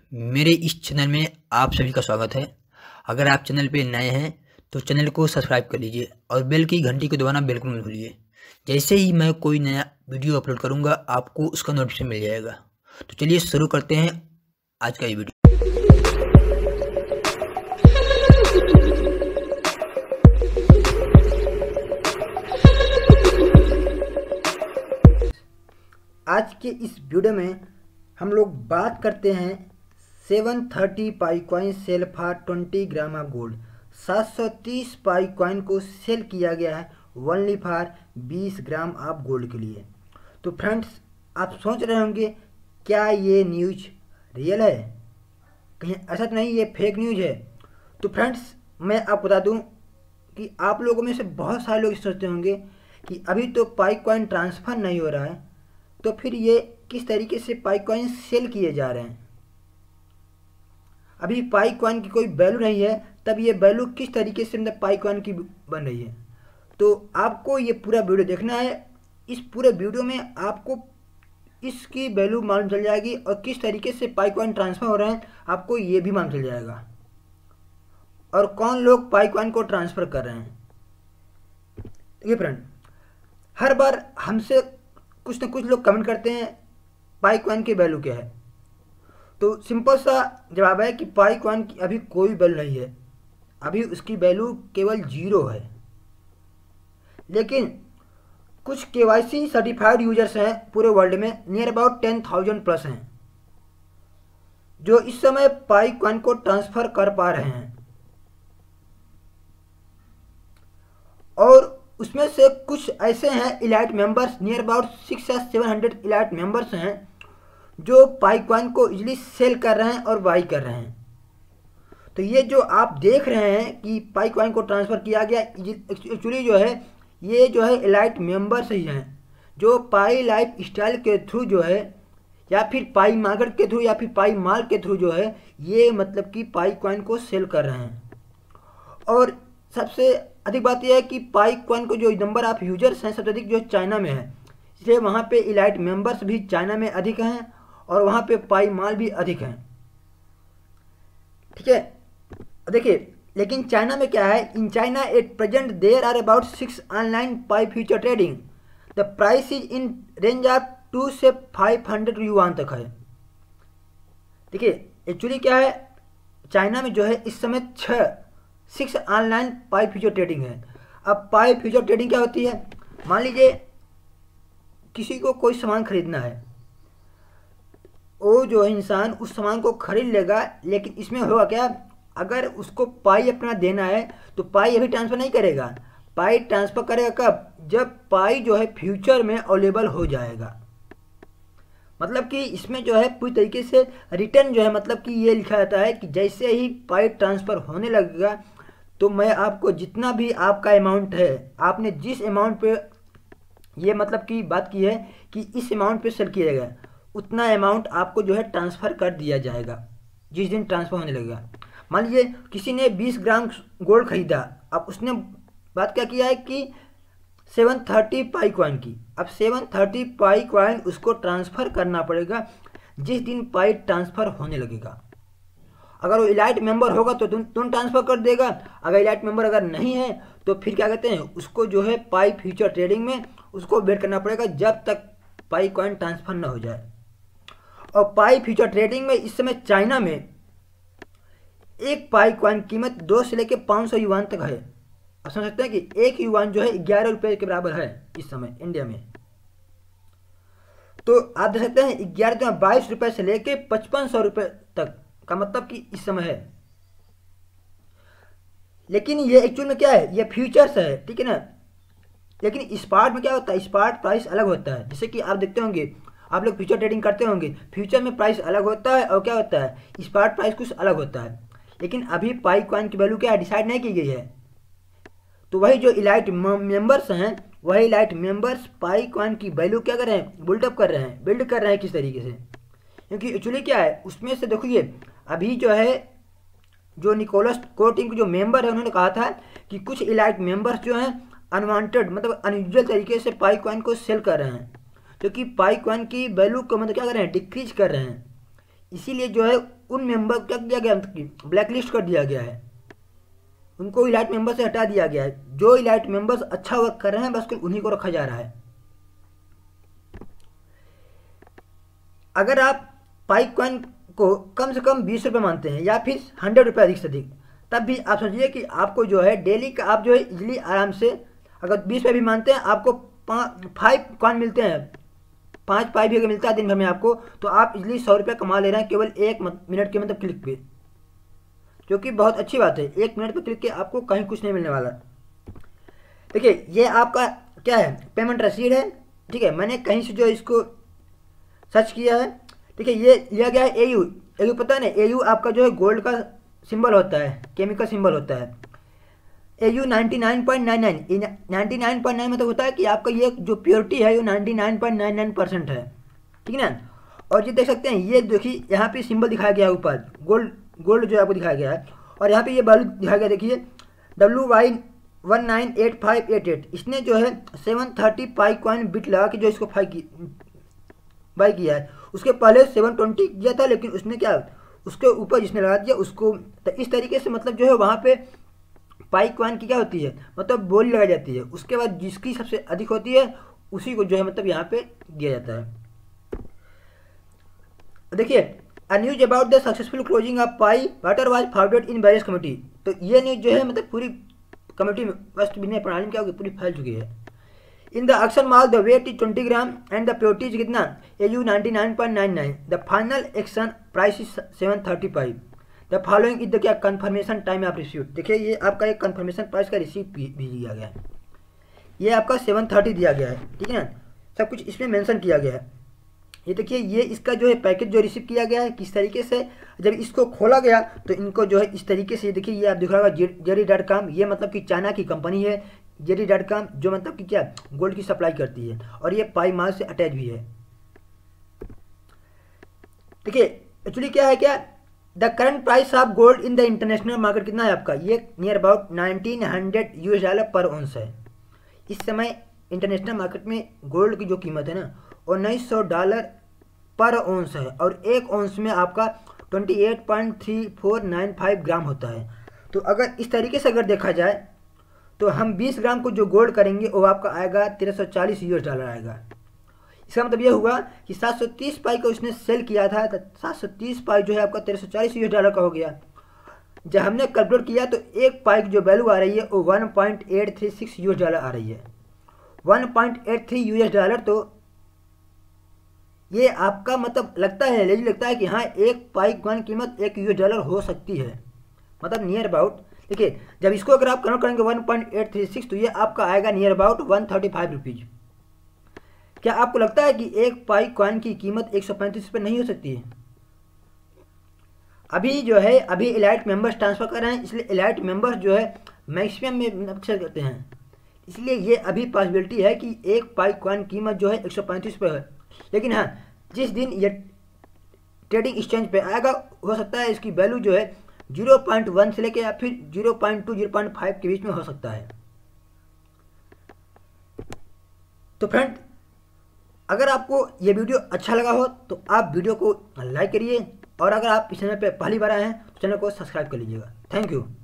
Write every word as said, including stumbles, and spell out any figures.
मेरे इस चैनल में आप सभी का स्वागत है। अगर आप चैनल पे नए हैं तो चैनल को सब्सक्राइब कर लीजिए और बेल की घंटी को दबाना बिल्कुल मत भूलिए। जैसे ही मैं कोई नया वीडियो अपलोड करूंगा आपको उसका नोटिफिकेशन मिल जाएगा। तो चलिए शुरू करते हैं आज का ये वीडियो। आज के इस वीडियो में हम लोग बात करते हैं seven thirty Pi coin sell for twenty gram of gold. सात सौ तीस पाई कॉइन को सेल किया गया है ओनली फॉर बीस ग्राम ऑफ गोल्ड के लिए। तो फ्रेंड्स, आप सोच रहे होंगे क्या ये न्यूज रियल है, कहीं ऐसा तो नहीं ये फेक न्यूज है। तो फ्रेंड्स, मैं आपको बता दूं कि आप लोगों में से बहुत सारे लोग सोचते होंगे कि अभी तो पाई कॉइन ट्रांसफ़र नहीं हो रहा है, तो फिर ये किस तरीके से पाई कॉइन सेल किए जा रहे हैं। अभी पाई कॉइन की कोई वैल्यू नहीं है, तब ये वैल्यू किस तरीके से मतलब पाई कॉइन की बन रही है। तो आपको ये पूरा वीडियो देखना है। इस पूरे वीडियो में आपको इसकी वैल्यू मालूम चल जाएगी और किस तरीके से पाई कॉइन ट्रांसफ़र हो रहे हैं आपको ये भी मालूम चल जाएगा, और कौन लोग पाई कॉइन को ट्रांसफ़र कर रहे हैं। देखिए फ्रेंड, हर बार हमसे कुछ न कुछ लोग कमेंट करते हैं पाई कॉइन की वैल्यू क्या है। तो सिंपल सा जवाब है कि पाई कॉइन की अभी कोई वैल्यू नहीं है, अभी उसकी वैल्यू केवल जीरो है। लेकिन कुछ केवाईसी सर्टिफाइड यूजर्स हैं पूरे वर्ल्ड में, near about ten thousand plus हैं, जो इस समय पाई कॉइन को ट्रांसफ़र कर पा रहे हैं। और उसमें से कुछ ऐसे हैं elite members, near about six या सेवन हंड्रेड इलाइट मेंबर्स हैं जो पाई कॉइन को इजीली सेल कर रहे हैं और बाई कर रहे हैं। तो ये जो आप देख रहे हैं कि पाई कॉइन को ट्रांसफ़र किया गया, एक्चुअली जो है ये जो है इलाइट मेंबर्स ही हैं जो पाई लाइफ स्टाइल के थ्रू जो है, या फिर पाई मार्केट के थ्रू, या फिर पाई माल के थ्रू जो है ये मतलब कि पाई कॉइन को सेल कर रहे हैं। और सबसे अधिक बात यह है कि पाई कॉइन को जो नंबर ऑफ यूजर्स हैं सबसे अधिक जो चाइना में है, इसलिए वहाँ पे इलाइट मेंबर्स भी चाइना में अधिक हैं और वहाँ पे पाई माल भी अधिक हैं। ठीक है, देखिए, लेकिन चाइना में क्या है, in China at present there are about six online Pi future trading. The price is in range of two से फाइव हंड्रेड युआन तक है। देखिए, एक्चुअली क्या है, चाइना में जो है इस समय छः six online Pi future trading है। अब पाई फ्यूचर ट्रेडिंग क्या होती है, मान लीजिए किसी को कोई सामान खरीदना है, वो जो है इंसान उस सामान को खरीद लेगा, लेकिन इसमें होगा क्या, अगर उसको पाई अपना देना है तो पाई अभी ट्रांसफ़र नहीं करेगा। पाई ट्रांसफ़र करेगा कब, जब पाई जो है फ्यूचर में अवेलेबल हो जाएगा। मतलब कि इसमें जो है पूरी तरीके से रिटर्न जो है, मतलब कि ये लिखा जाता है कि जैसे ही पाई ट्रांसफ़र होने लगेगा तो मैं आपको जितना भी आपका अमाउंट है, आपने जिस अमाउंट पे ये मतलब कि बात की है कि इस अमाउंट पे सेल किया जाएगा, उतना अमाउंट आपको जो है ट्रांसफ़र कर दिया जाएगा जिस दिन ट्रांसफ़र होने लगेगा। मान लीजिए किसी ने बीस ग्राम गोल्ड खरीदा, अब उसने बात क्या किया है कि सेवन थर्टी पाई कॉइन की। अब सेवन थर्टी पाई कॉइन उसको ट्रांसफ़र करना पड़ेगा जिस दिन पाई ट्रांसफ़र होने लगेगा। अगर वो इलाइट मेंबर होगा तो तुम तुम ट्रांसफ़र कर देगा, अगर इलाइट मेंबर अगर नहीं है तो फिर क्या कहते हैं, उसको जो है पाई फ्यूचर ट्रेडिंग में उसको वेट करना पड़ेगा जब तक पाई कॉइन ट्रांसफ़र ना हो जाए। और पाई फ्यूचर ट्रेडिंग में इस समय चाइना में एक पाई कॉइन कीमत दो से लेकर पाँच सौ युआन तक है। आप समझ सकते हैं कि एक युआन जो है ग्यारह रुपये के बराबर है इस समय इंडिया में। तो आप देख सकते हैं ग्यारह तो बाईस रुपये से लेकर पचपन सौ रुपये तक का मतलब कि इस समय है। लेकिन ये एक्चुअल में क्या है, ये फ्यूचर्स है, ठीक है ना। लेकिन स्पॉट में क्या होता है, स्पॉट प्राइस अलग होता है। जैसे कि आप देखते होंगे, आप लोग फ्यूचर ट्रेडिंग करते होंगे, फ्यूचर में प्राइस अलग होता है और क्या होता है, स्पॉट प्राइस कुछ अलग होता है। लेकिन अभी पाई कॉइन की वैल्यू क्या है, डिसाइड नहीं की गई है। तो वही जो इलाइट मेंबर्स हैं, वही इलाइट मेंबर्स पाई कॉइन की वैल्यू क्या कर रहे हैं, बिल्डअप कर रहे हैं, बिल्ड कर रहे हैं किस तरीके से। क्योंकि एक्चुअली क्या है, उसमें से देखिए अभी जो है जो निकोलस कोर टीम के जो मेंबर है उन्होंने कहा था कि कुछ इलाइट मेंबर्स जो हैं अनवांटेड मतलब अनयूजुअल तरीके से पाई कॉइन को सेल कर रहे हैं, क्योंकि पाई कॉइन की वैल्यू को मतलब क्या कर रहे हैं, डिक्रीज कर रहे हैं। इसीलिए जो है उन मेंबर को क्या किया गया, ब्लैक लिस्ट कर दिया गया है, उनको इलाइट मेंबर से हटा दिया गया है। जो इलाइट मेंबर्स अच्छा वर्क कर रहे हैं बस उन्हीं को रखा जा रहा है। अगर आप पाई कॉइन को कम से कम बीस रुपये मानते हैं या फिर हंड्रेड रुपये अधिक से अधिक, तब भी आप सोचिए कि आपको जो है डेली का आप जो है इजली आराम से, अगर बीस रुपये भी मानते हैं आपको फाइव कॉइन मिलते हैं, पाँच पाई भी अगर मिलता है दिन भर में आपको, तो आप इजली सौ रुपये कमा ले रहे हैं केवल एक मिनट के मतलब क्लिक पे, जो कि बहुत अच्छी बात है। एक मिनट पे क्लिक के आपको कहीं कुछ नहीं मिलने वाला। देखिए ये आपका क्या है, पेमेंट रसीद है, ठीक है। मैंने कहीं से जो इसको सर्च किया है, ठीक है, ये लिया गया है एयू। एयू पता है ना, एयू आपका जो है गोल्ड का सिंबल होता है, केमिकल सिंबल होता है। AU ninety nine point nine nine, ninety nine point nine मतलब होता है कि आपका ये जो प्योरिटी है वो ninety nine point nine nine percent है, ठीक है ना। और ये देख सकते हैं, ये देखिए यहाँ पे सिंबल दिखाया गया है ऊपर, गोल्ड गोल्ड जो आपको दिखाया गया है, और यहाँ पे ये वैल्यू दिखाया गया, देखिए W Y one nine eight five eight eight. इसने जो है seven thirty Pi coin bit लगा के जो इसको फाई की बाई किया है। उसके पहले सेवन ट्वेंटी किया था, लेकिन उसने क्या, उसके ऊपर जिसने लगा दिया उसको, तो इस तरीके से मतलब जो है वहाँ पे पाई कॉइन की क्या होती है, मतलब बोली लगाई जाती है। उसके बाद जिसकी सबसे अधिक होती है उसी को जो है मतलब यहाँ पे दिया जाता है। देखिए a news about the successful closing of Pi water was forwarded in various committee. तो ये न्यूज जो है मतलब पूरी कमेटी में वस्त विनय प्रणाली में क्या होगी, पूरी फैल चुकी है। इन द ऑक्शन माल the weight is twenty gram and the purity is कितना, AU ninety nine point nine nine. The final action price is seven thirty five. The following is the क्या, कन्फर्मेशन टाइम ऑफ रिसीव्ड। देखिए ये आपका एक conformation price का receive भी दिया गया है, ये आपका सेवन थर्टी दिया गया है, ठीक है ना। सब कुछ इसमें मेंशन किया गया है। ये देखिए ये इसका जो है पैकेज जो रिसीव किया गया है किस तरीके से, जब इसको खोला गया तो इनको जो है इस तरीके से, देखिए ये आप दिख रहा होगा जेरी डॉट कॉम, ये मतलब कि चाइना की कंपनी है जेरी डॉट कॉम, जो मतलब कि क्या गोल्ड की सप्लाई करती है, और ये पाई माल से अटैच भी है। देखिए एक्चुअली क्या है, क्या the current price of gold in the international market कितना है आपका, ये near about nineteen hundred US dollar per ounce है। इस समय इंटरनेशनल मार्केट में गोल्ड की जो कीमत है ना उन्नीस सौ डॉलर पर ऑन्स है, और एक ऑन्स में आपका twenty eight point three four nine five gram होता है। तो अगर इस तरीके से अगर देखा जाए तो हम बीस ग्राम को जो गोल्ड करेंगे वो आपका आएगा तेरह सौ चालीस यूएस डॉलर आएगा। इसका मतलब ये हुआ कि सात सौ तीस पाई को उसने सेल किया था, तो सात सौ तीस पाई जो है आपका तेरह सौ चालीस यूएस डॉलर का हो गया। जब हमने कैलकुलेट किया तो एक पाई की जो वैल्यू आ रही है वो one point eight three six US dollar आ रही है, one point eight three US dollar. तो ये आपका मतलब लगता है, लेकिन लगता है कि हाँ एक पाई कॉइन कीमत एक यूएस डॉलर हो सकती है, मतलब नियर अबाउट। देखिए जब इसको अगर आप कन्वर्ट करेंगे one point eight three six, तो ये आपका आएगा near about one thirty five rupees. क्या आपको लगता है कि एक पाई कॉइन की कीमत एक सौ पैंतीस रुपये नहीं हो सकती है? अभी जो है अभी इलाइट मेंबर्स ट्रांसफर कर रहे हैं, इसलिए इलाइट मेंबर्स जो है मैक्सिमम में अक्सर करते हैं, इसलिए ये अभी पॉसिबिलिटी है कि एक पाई कॉइन कीमत जो है एक सौ पैंतीस रुपये है। लेकिन हाँ जिस दिन ये ट्रेडिंग एक्सचेंज पे आएगा हो सकता है इसकी वैल्यू जो है जीरो पॉइंट वन से लेके या फिर zero point two zero point five के बीच में हो सकता है। तो फ्रेंड अगर आपको ये वीडियो अच्छा लगा हो तो आप वीडियो को लाइक करिए, और अगर आप इस चैनल पे पहली बार आए हैं तो चैनल को सब्सक्राइब कर लीजिएगा। Thank you.